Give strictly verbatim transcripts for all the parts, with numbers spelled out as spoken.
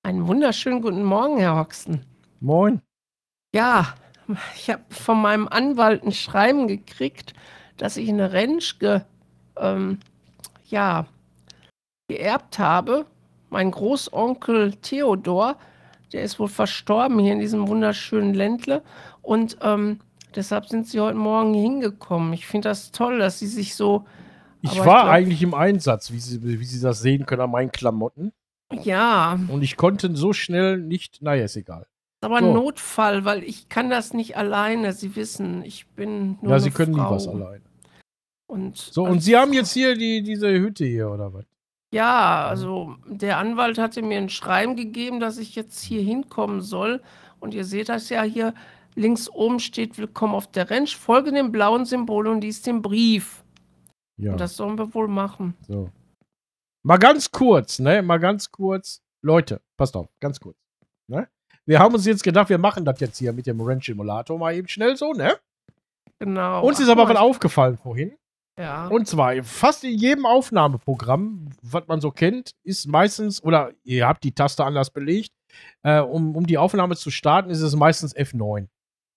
Einen wunderschönen guten Morgen, Herr Hoxton. Moin. Ja, ich habe von meinem Anwalt ein Schreiben gekriegt, dass ich eine Ranch ge, ähm, ja, geerbt habe. Mein Großonkel Theodor, der ist wohl verstorben hier in diesem wunderschönen Ländle. Und ähm, deshalb sind sie heute Morgen hier hingekommen. Ich finde das toll, dass sie sich so... Ich aber war ich glaub, eigentlich im Einsatz, wie Sie, wie Sie das sehen können an meinen Klamotten. Ja. Und ich konnte so schnell nicht, naja, ist egal. Aber So. ein Notfall, weil ich kann das nicht alleine. Sie wissen, ich bin nur Ja, eine Sie können Frau. nie was alleine. Und So, und als Sie haben Frau- jetzt hier die, diese Hütte hier, oder was? Ja, also der Anwalt hatte mir ein Schreiben gegeben, dass ich jetzt hier hinkommen soll. Und ihr seht das ja hier, links oben steht Willkommen auf der Ranch. Folge dem blauen Symbol und liest den Brief. Ja. Und das sollen wir wohl machen. So. Mal ganz kurz, ne? Mal ganz kurz. Leute, passt auf, ganz kurz. Ne? Wir haben uns jetzt gedacht, wir machen das jetzt hier mit dem Ranch Simulator mal eben schnell so, ne? Genau. Uns ist Ach, aber guck was mal, aufgefallen vorhin. Ja. Und zwar, fast in jedem Aufnahmeprogramm, was man so kennt, ist meistens, oder ihr habt die Taste anders belegt, äh, um, um die Aufnahme zu starten, ist es meistens F neun.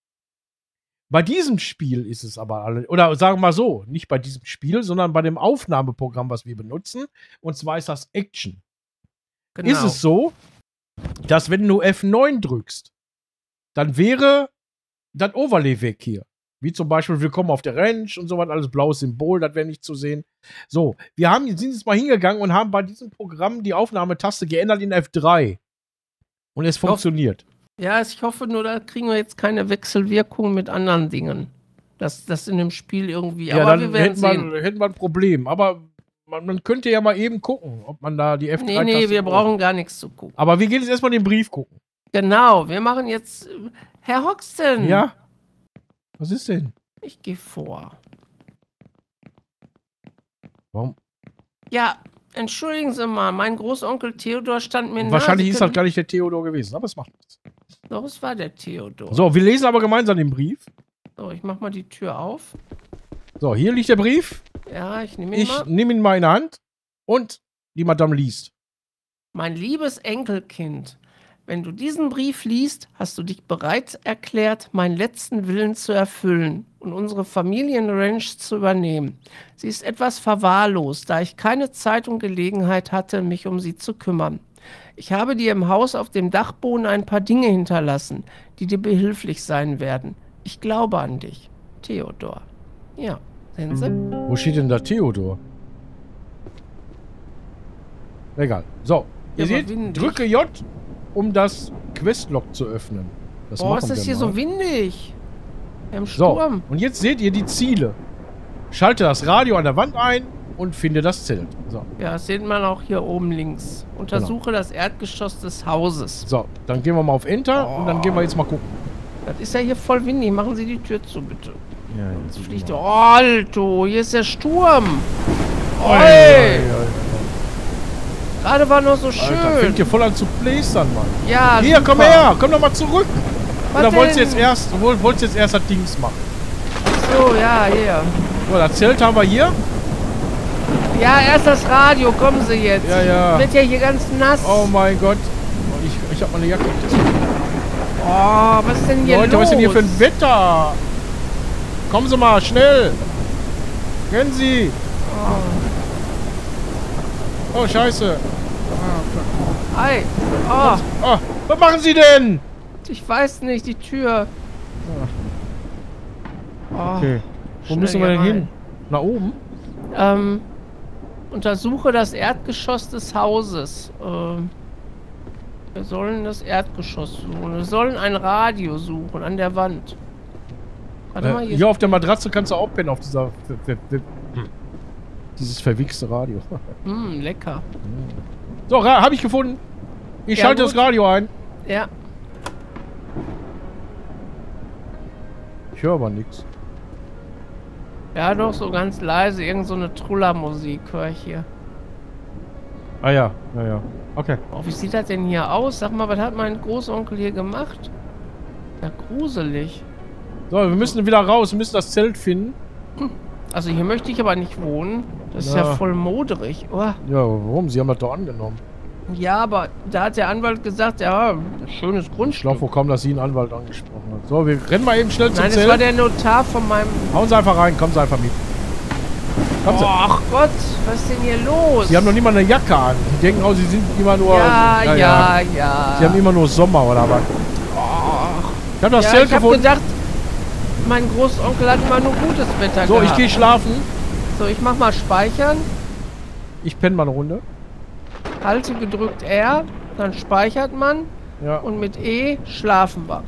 Bei diesem Spiel ist es aber, alle, oder sagen wir mal so, nicht bei diesem Spiel, sondern bei dem Aufnahmeprogramm, was wir benutzen, und zwar ist das Action. Genau. Ist es so, dass wenn du F neun drückst, dann wäre das Overlay weg hier. Wie zum Beispiel Willkommen auf der Ranch und so was, alles blaues Symbol, das wäre nicht zu sehen. So, wir haben, sind jetzt mal hingegangen und haben bei diesem Programm die Aufnahmetaste geändert in F drei. Und es funktioniert. Ja, ich hoffe nur, da kriegen wir jetzt keine Wechselwirkung mit anderen Dingen. Das, das in dem Spiel irgendwie. Ja, aber dann wir werden hätten sehen. wir, hätten wir ein Problem. Aber man, man könnte ja mal eben gucken, ob man da die F drei-Taste... Nee, nee, wir brauchen gar nichts zu gucken. Aber wir gehen jetzt erstmal den Brief gucken. Genau, wir machen jetzt... äh, Herr Hoxton! Ja? Was ist denn? Ich gehe vor. Warum? Ja, entschuldigen Sie mal, mein Großonkel Theodor stand mir nahe. Wahrscheinlich Sie ist das können- gar nicht der Theodor gewesen, aber es macht nichts. Doch, es war der Theodor. So, wir lesen aber gemeinsam den Brief. So, ich mach mal die Tür auf. So, hier liegt der Brief. Ja, ich nehme ihn Ich mal. nehme ihn mal in die Hand und die Madame liest. Mein liebes Enkelkind, wenn du diesen Brief liest, hast du dich bereit erklärt, meinen letzten Willen zu erfüllen und unsere Familienranch zu übernehmen. Sie ist etwas verwahrlost, da ich keine Zeit und Gelegenheit hatte, mich um sie zu kümmern. Ich habe dir im Haus auf dem Dachboden ein paar Dinge hinterlassen, die dir behilflich sein werden. Ich glaube an dich. Theodor. Ja, sehen Sie? Wo steht denn da Theodor? Egal. So, ihr Ja, aber seht, windig. drücke J, um das Questlog zu öffnen. Das Boah, machen ist das wir hier mal. so windig. Wir haben So, Sturm. und jetzt seht ihr die Ziele. Schalte das Radio an der Wand ein und finde das Zelt. So, Ja, das sieht man auch hier oben links. Untersuche das Erdgeschoss des Hauses. so, dann gehen wir mal auf Enter und dann gehen wir jetzt mal gucken. Das ist ja hier voll windig. Machen Sie die Tür zu, bitte. Ja, Jetzt jetzt fliegt der... Oh, Alto, hier ist der Sturm. Oi. Oi! Gerade war noch so schön. Alter, fängt hier voll an zu plästern, Mann. Ja, Hier, super. komm her, komm doch mal zurück. Was Oder wolltest du denn? jetzt erst, du woll- wolltest jetzt erst das Dings machen? So, ja, hier. So, das Zelt haben wir hier. Ja, erst das Radio. Kommen Sie jetzt. Ja, ja. Wird ja hier ganz nass. Oh mein Gott. Oh, Ich, ich hab meine Jacke. Oh, was ist denn hier Leute, los? was ist denn hier für ein Wetter? Kommen Sie mal, schnell. Rennen Sie. Oh, scheiße. Ei. Oh, Oh, was machen Sie denn? ich weiß nicht, die Tür. Oh, Okay. Wo schnell müssen wir hier denn hin? rein. Nach oben? Ähm, untersuche das Erdgeschoss des Hauses. Ähm, wir sollen das Erdgeschoss suchen. Wir sollen ein Radio suchen an der Wand. Warte mal, Äh, hier. hier auf der Matratze kannst du auch pennen, auf dieser... Ver- ver- ver- Dieses verwichste Radio. Hm, lecker. So, Ra habe ich gefunden. Ich Ja, schalte gut. das Radio ein. Ja. Ich höre aber nichts. Ja, doch, so ganz leise. Irgend so eine Truller-Musik höre ich hier. Ah ja, ja, ja. Okay. Oh, wie sieht das denn hier aus? Sag mal, was hat mein Großonkel hier gemacht? Ja, gruselig. So, wir müssen wieder raus. Wir müssen das Zelt finden. Also hier möchte ich aber nicht wohnen. Das ist ja Na. voll moderig. Oh, Ja, warum? Sie haben das doch angenommen. Ja, aber da hat der Anwalt gesagt, ja, schönes Ich Grundstück. glaube wohl kaum, dass sie einen Anwalt angesprochen hat. So, wir rennen mal eben schnell zum Nein, das war Zelt. der Notar von meinem... Hauen Sie einfach rein, kommen Sie einfach mit. Kommen Sie. Ach Gott, was ist denn hier los? Sie haben noch nicht mal eine Jacke an. Die denken auch, sie sind immer nur... Ja, ja, ja, ja. Sie haben immer nur Sommer oder was? Ich habe das Ja, Zelt ich habe gefunden. gedacht, mein Großonkel hat immer nur gutes Wetter So, gehabt. ich gehe schlafen. So, ich mach mal speichern. Ich penne mal eine Runde. Halte gedrückt R, dann speichert man. Ja. Und mit E schlafen wir.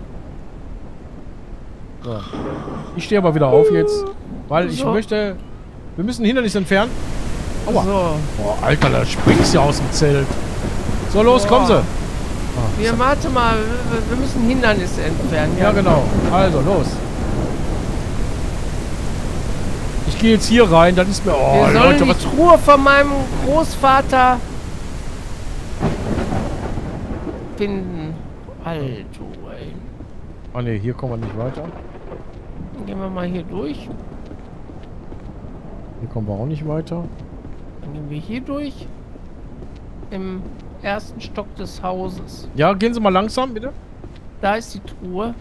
So. Ich stehe aber wieder auf jetzt, weil ich So. möchte... Wir müssen ein Hindernis entfernen. Aua. So, Boah, Alter, da springst du ja aus dem Zelt. So, los, Boah. kommen Sie. Ah, wir warte mal, wir, wir müssen Hindernisse entfernen. ja, genau. Also, los. Ich gehe jetzt hier rein, dann ist mir... Oh, Wir sollen Leute, die was... Truhe von meinem Großvater finden. Alter, ey. Ah, ne, hier kommen wir nicht weiter. Dann gehen wir mal hier durch. Hier kommen wir auch nicht weiter. Dann gehen wir hier durch. Im ersten Stock des Hauses. Ja, gehen Sie mal langsam, bitte. Da ist die Truhe.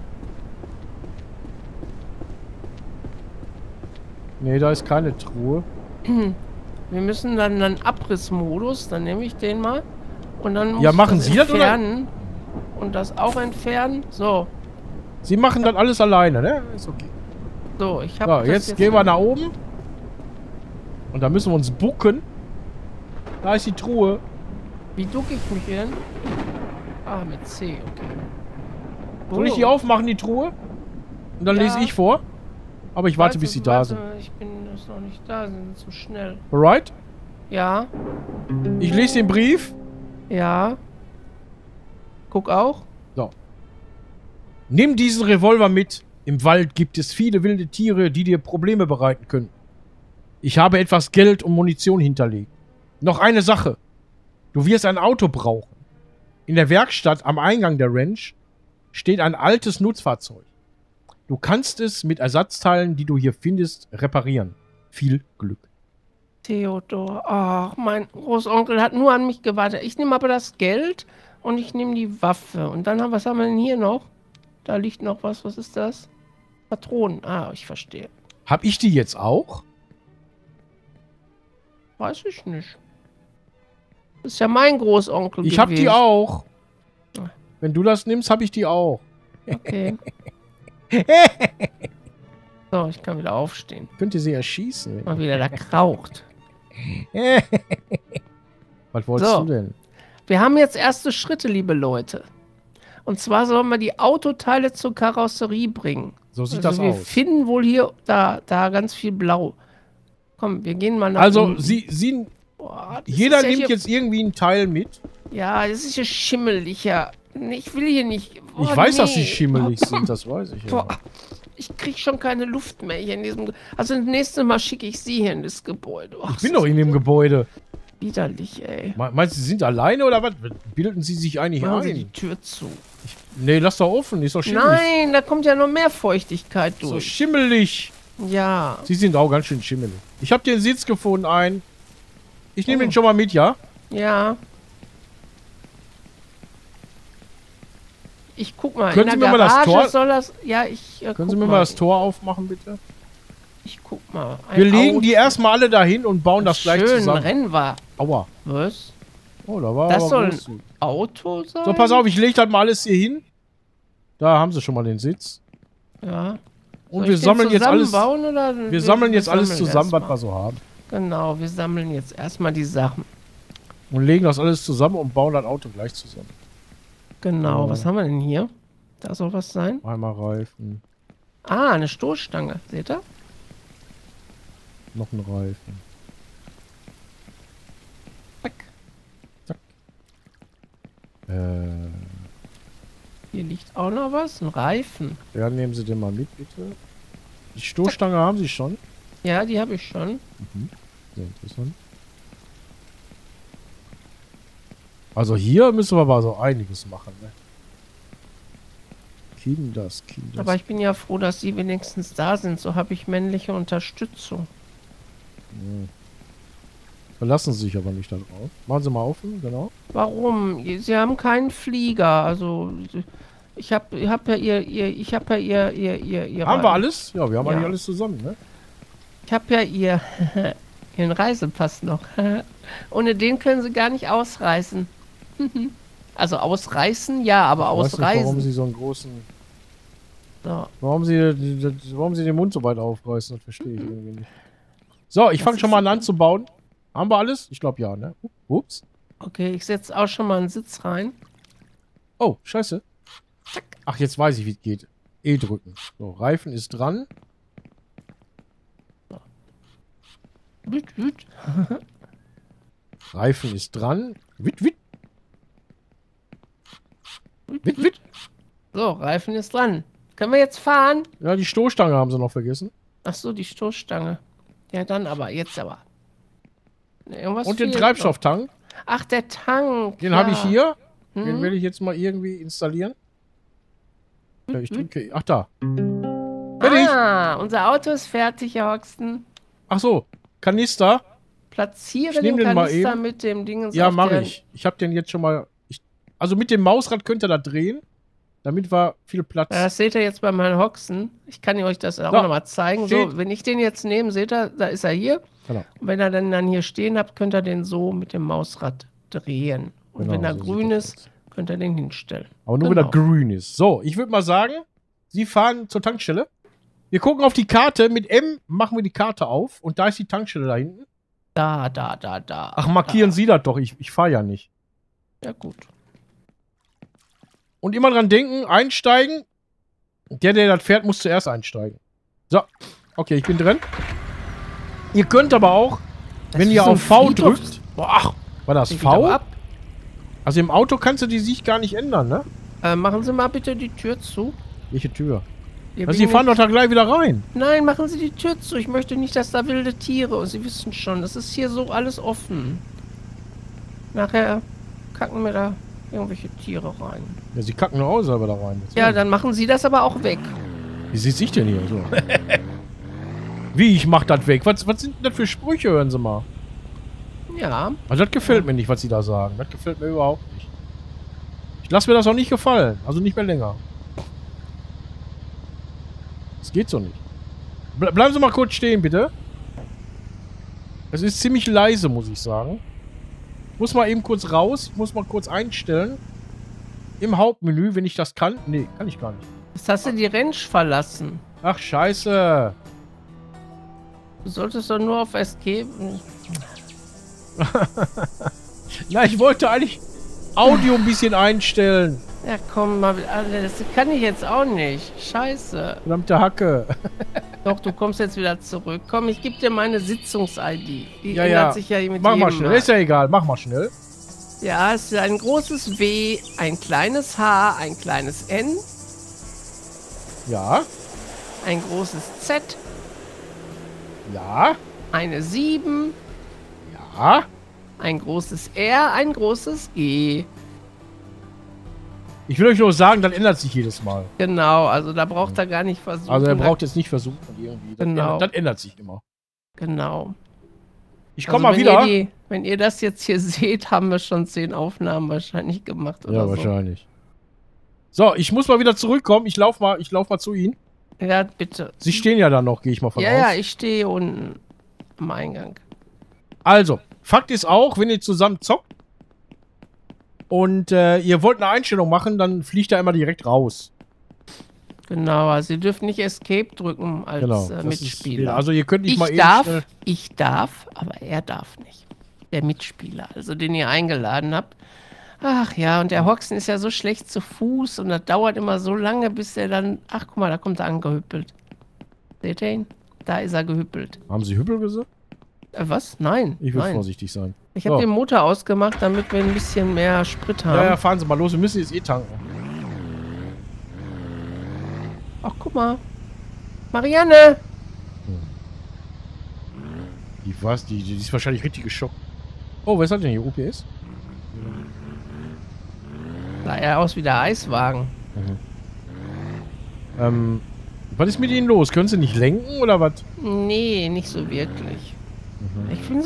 Ne, da ist keine Truhe. Wir müssen dann einen Abrissmodus, dann nehme ich den mal. Und dann muss Ja, ich machen Sie das, oder? entfernen. Und das auch entfernen. So, Sie machen das alles alleine, ne? Ist okay. so, ich habe So, jetzt, gehen wir nach oben. Und da müssen wir uns bucken. Da ist die Truhe. Wie ducke ich mich denn? Ah, mit C, okay. Soll ich Oh. die aufmachen, die Truhe? Und dann Ja. lese ich vor. Aber ich warte, bis sie da warte, sind. Ich bin das noch nicht da, sie sind zu schnell. Alright? Ja, Ich lese den Brief. ja. Guck auch. So. Nimm diesen Revolver mit. Im Wald gibt es viele wilde Tiere, die dir Probleme bereiten können. Ich habe etwas Geld und Munition hinterlegt. Noch eine Sache. Du wirst ein Auto brauchen. In der Werkstatt am Eingang der Ranch steht ein altes Nutzfahrzeug. Du kannst es mit Ersatzteilen, die du hier findest, reparieren. Viel Glück. Theodor, ach, mein Großonkel hat nur an mich gewartet. Ich nehme aber das Geld und ich nehme die Waffe. Und dann haben, was haben wir denn hier noch? Da liegt noch was, was ist das? Patronen, ah, ich verstehe. Hab ich die jetzt auch? Weiß ich nicht. Das ist ja mein Großonkel Ich hab die gewesen. auch. Wenn du das nimmst, hab ich die auch. Okay. So, ich kann wieder aufstehen. Könnt ihr sie erschießen? Mal wieder da kraucht. Was wolltest So. du denn? Wir haben jetzt erste Schritte, liebe Leute. Und zwar sollen wir die Autoteile zur Karosserie bringen. So sieht Also das wir aus. finden wohl hier, da, da ganz viel Blau. Komm, wir gehen mal nach Also, unten. sie, sie, Boah, das jeder ist ja nimmt hier, jetzt irgendwie einen Teil mit. Ja, das ist hier schimmelig, ja. Ich will hier nicht. Ich Boah, weiß, dass nee. sie schimmelig sind, das weiß ich ja. Boah, ich krieg schon keine Luft mehr hier in diesem. Also, das nächste Mal schicke ich sie hier in das Gebäude. Oh, Ich bin doch in dem Gebäude. widerlich, ey. Me- Meinst du, sie sind alleine oder was? Bilden sie sich eigentlich Machen Sie die ein? Tür zu. Nee, lass doch offen, ist doch schimmelig. Nein, da kommt ja noch mehr Feuchtigkeit So durch. schimmelig. Ja. Sie sind auch ganz schön schimmelig. Ich habe den Sitz gefunden, ein. Ich nehme Oh. den schon mal mit, ja? Ja. Ich guck mal. Können in Sie der mir mal das Garage Tor- soll das. Ja, ich. Äh, Können guck Sie mir mal das Tor aufmachen, bitte? Ich guck mal. Ein Wir legen Auto. die erstmal alle dahin und bauen das gleich Schön, zusammen. Rennwagen. Aua. Was? Oh, da war Das aber soll ein groß. Auto sein? So, pass auf, ich lege das mal alles hier hin. Da haben sie schon mal den Sitz. Ja. Und Soll wir ich den sammeln jetzt alles. zusammenbauen, oder? Wir sammeln jetzt alles sammeln zusammen, was erstmal. wir so haben. Genau, wir sammeln jetzt erstmal die Sachen. Und legen das alles zusammen und bauen das Auto gleich zusammen. Genau, Oh. was haben wir denn hier? Da soll was sein. Einmal Reifen, Ah, eine Stoßstange. Seht ihr? noch ein Reifen. Zack. Äh, Hier liegt auch noch was. Ein Reifen. ja, nehmen Sie den mal mit, bitte. Die Stoßstange haben Sie schon. Ja, die habe ich schon. Sehr interessant. Also hier müssen wir aber so einiges machen, ne? Kinders, Kinders. Aber ich bin ja froh, dass Sie wenigstens da sind. So habe ich männliche Unterstützung. Verlassen Sie sich aber nicht darauf. Machen Sie mal auf, genau. Warum? Sie haben keinen Flieger. Also ich habe ich hab ja ihr, ihr ich habe ja ihr ihr ihr ihre, Haben wir alles? Ja, wir haben Ja. eigentlich alles zusammen, ne? Ich habe ja ihr ihren Reisepass noch. Ohne den können Sie gar nicht ausreisen. Also ausreißen, ja, aber Ich weiß nicht, warum ausreisen. Sie so einen großen... So. Warum Sie, warum Sie den Mund so weit aufreißen, das verstehe ich irgendwie nicht. So, ich Das fange schon ist- mal an anzubauen. Haben wir alles? Ich glaube ja, ne? Ups. Okay, ich setze auch schon mal einen Sitz rein. Oh, scheiße. Ach, jetzt weiß ich, wie es geht. E drücken. So, Reifen ist dran. Wüt, wüt. Reifen ist dran. Witt, witt. Witt, witt. So, Reifen ist dran. Können wir jetzt fahren? Ja, die Stoßstange haben sie noch vergessen. Ach so, die Stoßstange. Ja, dann aber, jetzt aber. Irgendwas Und den fehlt Treibstofftank. noch. Ach, der Tank. Den ja. habe ich hier. Hm? Den werde ich jetzt mal irgendwie installieren. Ja, ich drücke. Ach, da. Fertig. Ah, unser Auto ist fertig, Herr Hoxton. Ach so. Kanister. Platziere Ich nehm den den mal Kanister eben. mit dem Dingens Ja, auf mache der- ich. Ich habe den jetzt schon mal. Ich, also mit dem Mausrad könnt ihr da drehen. Damit wir viel Platz. Ja, das seht ihr jetzt beim Herrn Hoxton. Ich kann euch das auch So, nochmal zeigen. steht. So, wenn ich den jetzt nehme, seht ihr, da ist er hier. Genau. Und wenn ihr den dann hier stehen habt, könnt ihr den so mit dem Mausrad drehen. Und Genau, wenn er so sieht grün das ist, könnt ihr den hinstellen. Aber nur Genau. wenn er grün ist. So, ich würde mal sagen, Sie fahren zur Tankstelle. Wir gucken auf die Karte. Mit M machen wir die Karte auf. Und da ist die Tankstelle da hinten. Da, da, da, da. Ach, markieren Sie das doch. Ich, ich fahre ja nicht. Da. Ja, gut. Und immer dran denken, einsteigen. Der, der das fährt, muss zuerst einsteigen. So. Okay, ich bin drin. Ihr könnt aber auch, Das wenn ist ihr so ein auf V Friedhof. drückt. Boah, ach, war das Geht aber V? ab. Also im Auto kannst du die Sicht gar nicht ändern, ne? Äh, machen Sie mal bitte die Tür zu. Welche Tür? Wir Also, die biegen fahren doch jetzt- da gleich wieder rein. Nein, machen Sie die Tür zu. Ich möchte nicht, dass da wilde Tiere. Und Sie wissen schon, das ist hier so alles offen. Nachher kacken mir da irgendwelche Tiere rein. Ja, sie kacken nur auch selber da rein. Ja, dann machen Sie das aber auch weg. Wie sitze ich denn hier so? Wie, ich mach das weg? Was, was sind denn das für Sprüche, hören Sie mal? Ja, Also das gefällt mir nicht, was Sie da sagen. Das gefällt mir überhaupt nicht. Ich lasse mir das auch nicht gefallen. Also nicht mehr länger. Das geht so nicht. Ble bleiben Sie mal kurz stehen, bitte. Es ist ziemlich leise, muss ich sagen. Ich muss mal eben kurz raus. Ich muss mal kurz einstellen. Im Hauptmenü, wenn ich das kann. Nee, kann ich gar nicht. jetzt hast du die Ranch verlassen. Ach, scheiße. Du solltest doch nur auf Escape. Na, ich wollte eigentlich Audio ein bisschen einstellen. Ja, komm mal. Alter, das kann ich jetzt auch nicht. Scheiße. Verdammte Hacke. Doch, du kommst jetzt wieder zurück. Komm, ich gebe dir meine Sitzungs-I D. Die Ja, ändert ja. sich ja mit Mach mal jedem schnell. Ist ja egal. Mach mal schnell. Ja, es ist ein großes W, ein kleines H, ein kleines N, Ja. ein großes Z, Ja. eine sieben, Ja. ein großes R, ein großes G. Ich will euch nur sagen, das ändert sich jedes Mal. Genau, also da braucht er gar nicht versuchen. Also er da- braucht jetzt nicht versuchen irgendwie. Das, Genau. ändert, das ändert sich immer. Genau. Ich komme Also mal wenn wieder. Ihr die, wenn ihr das jetzt hier seht, haben wir schon zehn Aufnahmen wahrscheinlich gemacht oder Ja, so. wahrscheinlich. So, ich muss mal wieder zurückkommen. Ich lauf mal, ich lauf mal zu Ihnen. Ja, bitte. Sie stehen ja da noch, gehe ich mal von Ja, aus. ja, ich stehe hier unten am Eingang. Also, Fakt ist auch, wenn ihr zusammen zockt und äh, ihr wollt eine Einstellung machen, dann fliegt er immer direkt raus. Genau, also ihr dürft nicht Escape drücken als Genau. äh, das Mitspieler. Ist, also ihr könnt nicht Ich mal eben darf, schnell- ich darf, aber er darf nicht. Der Mitspieler, also den ihr eingeladen habt. Ach ja, und der Hoxton ist ja so schlecht zu Fuß und das dauert immer so lange, bis er dann... Ach, guck mal, da kommt er angehüppelt. Seht ihr ihn? Da ist er gehüppelt. Haben Sie Hüppel gesagt? Äh, was? Nein, Ich will nein. vorsichtig sein. Ich habe So. den Motor ausgemacht, damit wir ein bisschen mehr Sprit haben. Ja, ja, fahren Sie mal los. Wir müssen jetzt eh tanken. Ach, guck mal. Marianne! Die was? Die, die ist wahrscheinlich richtig geschockt. Oh, was hat denn hier? O P S? Sah er aus wie der Eiswagen. Ähm, was ist mit Ihnen los? Können Sie nicht lenken oder was? Nee, nicht so wirklich. Ich bin so happy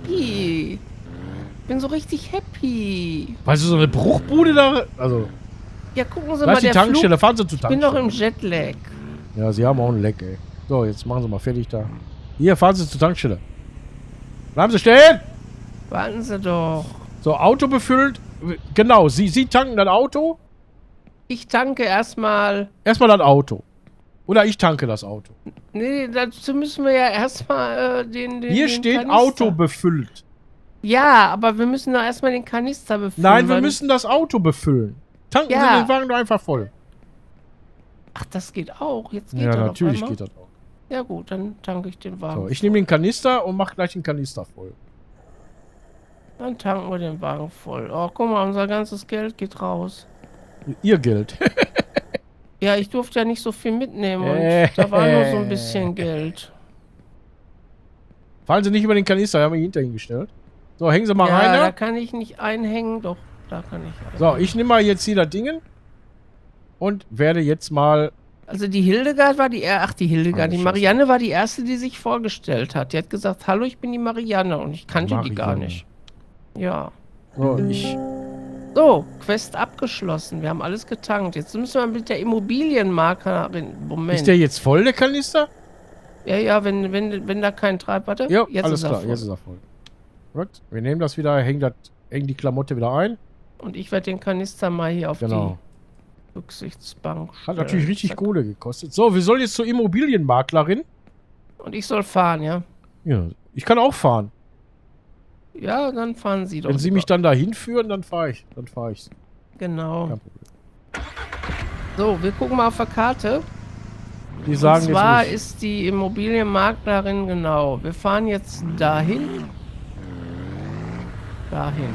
happy. Ich bin so richtig happy. Weißt du, so eine Bruchbude da. Also. Ja, gucken Sie Da mal, ist die der Tankstelle, Flug. fahren Sie zur Ich bin noch Tankstelle. im Jetlag. Ja, Sie haben auch einen Leck, ey. So, jetzt machen Sie mal fertig da. Hier, fahren Sie zur Tankstelle. Bleiben Sie stehen! Warten Sie doch. So, Auto befüllt. Genau, Sie, Sie tanken das Auto. Ich tanke erstmal. Erstmal das Auto. Oder ich tanke das Auto. Nee, dazu müssen wir ja erstmal äh, den, den. Hier den steht Kanister. Auto befüllt. Ja, aber wir müssen doch erstmal den Kanister befüllen. Nein, wir weil- müssen das Auto befüllen. Tanken Ja. Sie den Wagen doch einfach voll. Ach, das geht auch. Jetzt geht Ja, er natürlich auf einmal. geht das auch. Ja gut, dann tanke ich den Wagen. So, ich nehme den Kanister und mache gleich den Kanister voll. Dann tanken wir den Wagen voll. Oh, guck mal, unser ganzes Geld geht raus. Ihr Geld. Ja, ich durfte ja nicht so viel mitnehmen und Äh. da war nur so ein bisschen Geld. Fallen Sie nicht über den Kanister, haben wir ihn hinter ihn gestellt. So, hängen Sie mal Ja, rein. da Ne? kann ich nicht einhängen. Doch, da kann ich So, ich nehme mal jetzt hier das Dingen und werde jetzt mal. Also die Hildegard war die, er ach die Hildegard, Ah, die Scheiße. Marianne war die erste, die sich vorgestellt hat. Die hat gesagt, hallo, ich bin die Marianne und ich kannte die gar Marianne. nicht. Ja. So, ich. So, Quest abgeschlossen. Wir haben alles getankt. Jetzt müssen wir mit der Immobilienmaklerin. Moment. Ist der jetzt voll, der Kanister? ja, ja, wenn, wenn, wenn da kein Treib. Warte, Ja, jetzt alles ist er klar, voll. jetzt ist er voll. Gut, wir nehmen das wieder, hängen, das, hängen die Klamotte wieder ein. Und ich werde den Kanister mal hier auf Genau. die Rücksichtsbank Hat stellen. natürlich richtig Zack. Kohle gekostet. So, wir sollen jetzt zur Immobilienmaklerin. Und ich soll fahren, ja? Ja, ich kann auch fahren. Ja, dann fahren Sie doch. Wenn Sie lieber. mich dann da hinführen, dann fahre ich. Dann fahre ich. Genau. Kein Problem. So, wir gucken mal auf der Karte. Die sagen Und zwar jetzt nicht. ist die Immobilienmaklerin, genau. Wir fahren jetzt dahin. Dahin.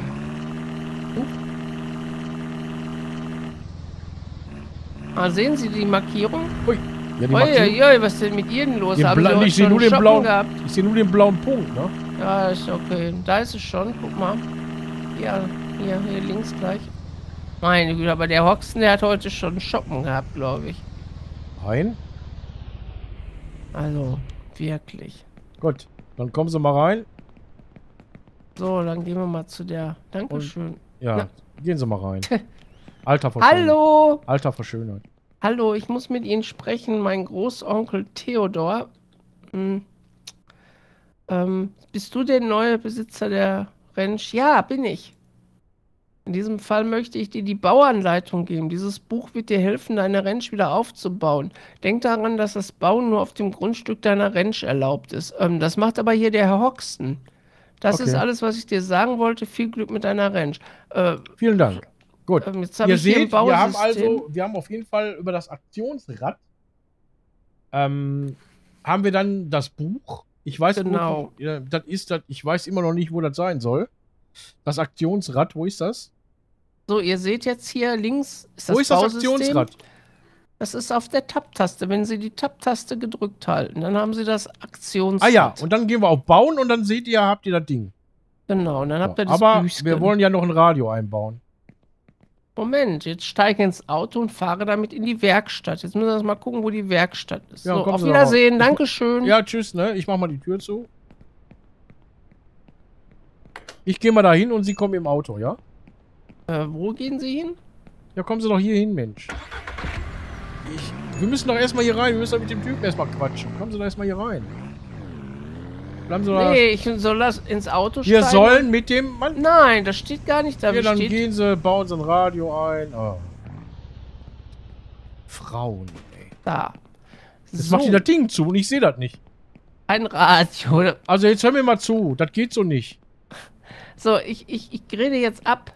Uh. Ah, sehen Sie die Markierung? Ui, ja, die Ui, Markierung- ui, ui, was ist denn mit Ihnen los? den Haben Bla- Sie heute ich sehe schon nur den Shoppen blauen. gehabt? Ich sehe nur den blauen Punkt, ne? Ja, ist okay. Da ist es schon. Guck mal. Ja, hier, hier links gleich. Meine Güte, aber der Hoxen, der hat heute schon Shoppen gehabt, glaube ich. Rein. Also, wirklich. Gut, dann kommen Sie mal rein. So, dann gehen wir mal zu der. Dankeschön. Ja, Na. gehen Sie mal rein. Alter vor Schönheit. Hallo! Alter vor Schönheit. Hallo, ich muss mit Ihnen sprechen. Mein Großonkel Theodor. Hm. Ähm, bist du der neue Besitzer der Rentsch? Ja, bin ich. In diesem Fall möchte ich dir die Bauanleitung geben. Dieses Buch wird dir helfen, deine Rentsch wieder aufzubauen. Denk daran, dass das Bauen nur auf dem Grundstück deiner Rentsch erlaubt ist. Ähm, das macht aber hier der Herr Hoxton. Das Okay. ist alles, was ich dir sagen wollte. Viel Glück mit deiner Rentsch. Äh, Vielen Dank. Gut. ähm, jetzt habe Ihr ich hier ein seht, wir haben Bausystem. also, wir haben auf jeden Fall über das Aktionsrad ähm, haben wir dann das Buch. Ich weiß Genau. wo, ja, das ist das. Ich weiß immer noch nicht, wo das sein soll. Das Aktionsrad, wo ist das? So, ihr seht jetzt hier links ist das Wo ist das Bausystem. Aktionsrad? Das ist auf der Tab-Taste. Wenn Sie die Tab-Taste gedrückt halten, dann haben Sie das Aktionsrad. Ah ja, und dann gehen wir auf Bauen und dann seht ihr, habt ihr das Ding. Genau, und dann habt ihr das Aber Büchschen. wir wollen ja noch ein Radio einbauen. Moment, jetzt steige ich ins Auto und fahre damit in die Werkstatt. Jetzt müssen wir mal gucken, wo die Werkstatt ist. Ja, so, kommen auf Sie doch Wiedersehen, raus. Dankeschön. Ja, tschüss, ne? Ich mach mal die Tür zu. Ich gehe mal da hin und Sie kommen im Auto, ja? Äh, wo gehen Sie hin? Ja, kommen Sie doch hier hin, Mensch. Ich, wir müssen doch erstmal hier rein. Wir müssen doch mit dem Typen erstmal quatschen. Kommen Sie doch erstmal hier rein. Bleiben Sie doch. Nee, ich soll das ins Auto Wir steigen. sollen mit dem Mann. Nein, das steht gar nicht da. Ja, Wie dann steht... gehen Sie, bauen Sie ein Radio ein. Oh. Frauen, ey. da. Jetzt So, macht die das Ding zu und ich sehe das nicht. ein Radio. Also jetzt hör mir mal zu. Das geht so nicht. So, ich, ich, ich rede jetzt ab.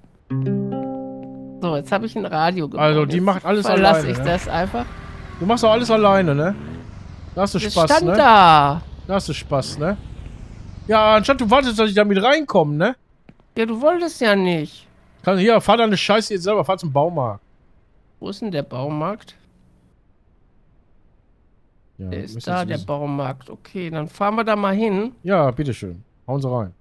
So, jetzt habe ich ein Radio gebaut. Also, die Jetzt macht alles verlasse alleine, ich ne? das einfach. Du machst doch alles alleine, ne? Da hast du Das Spaß, stand ne? da. Da hast du Spaß, ne? Ja, anstatt du wartest, dass ich da mit reinkomme, ne? Ja, du wolltest ja nicht. Kann, hier, fahr deine Scheiße jetzt selber, fahr zum Baumarkt. Wo ist denn der Baumarkt? Ja, Der müssen ist da, Sie der wissen. Baumarkt. Okay, dann fahren wir da mal hin. Ja, bitteschön. Hauen Sie rein.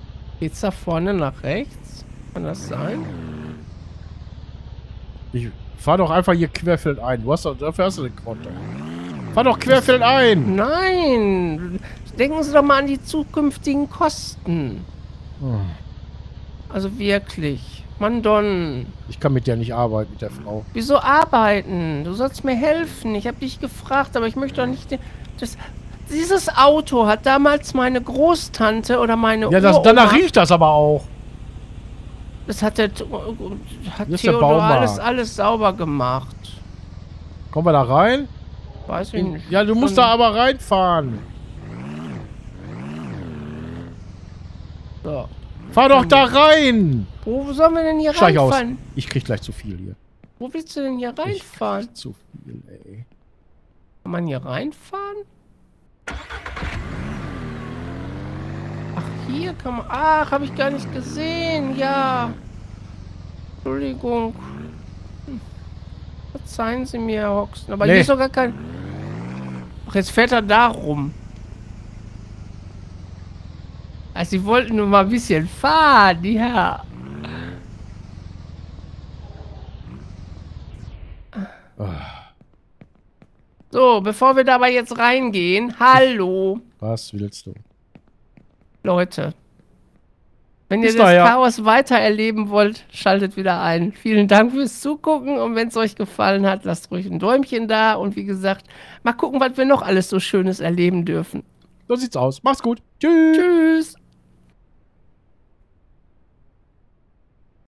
Geht's da vorne nach rechts? Kann das sein? Ich, Fahr doch einfach hier querfeldein. Du hast doch, dafür hast du den Konto. Fahr doch querfeldein. Nein. Denken Sie doch mal an die zukünftigen Kosten. Hm. Also wirklich. Mann, Don. Ich kann mit der nicht arbeiten, mit der Frau. Wieso arbeiten? Du sollst mir helfen. Ich habe dich gefragt, aber ich möchte doch nicht... Das, dieses Auto hat damals meine Großtante oder meine Ja, das, danach riecht das aber auch. Das hat der, hat Hier ist der Theodor Baumarkt. alles, alles sauber gemacht. Kommen wir da rein? Weiß ich nicht. Ja, du musst da aber reinfahren. So. Fahr doch da rein! Wo sollen wir denn hier Steig aus. reinfahren? Ich krieg gleich zu viel hier. Wo willst du denn hier reinfahren? Ich krieg zu viel, ey. Kann man hier reinfahren? Ach, hier kann man... Ach, habe ich gar nicht gesehen. Ja. Entschuldigung. Hm. Verzeihen Sie mir, Herr Hoxton. Aber Nee. hier ist doch gar kein... Ach, jetzt fährt er da rum. Also, Sie wollten nur mal ein bisschen fahren, ja. So, bevor wir dabei jetzt reingehen, hallo, Was willst du? Leute. Wenn ihr Bis das daher. Chaos weiter erleben wollt, schaltet wieder ein. Vielen Dank fürs Zugucken und wenn es euch gefallen hat, lasst ruhig ein Däumchen da und wie gesagt, mal gucken, was wir noch alles so Schönes erleben dürfen. So sieht's aus. Mach's gut. Tschüss. Tschüss.